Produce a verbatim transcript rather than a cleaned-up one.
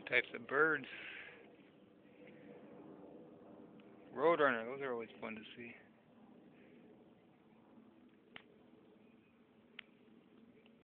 different types of birds. Roadrunner, those are always fun to see.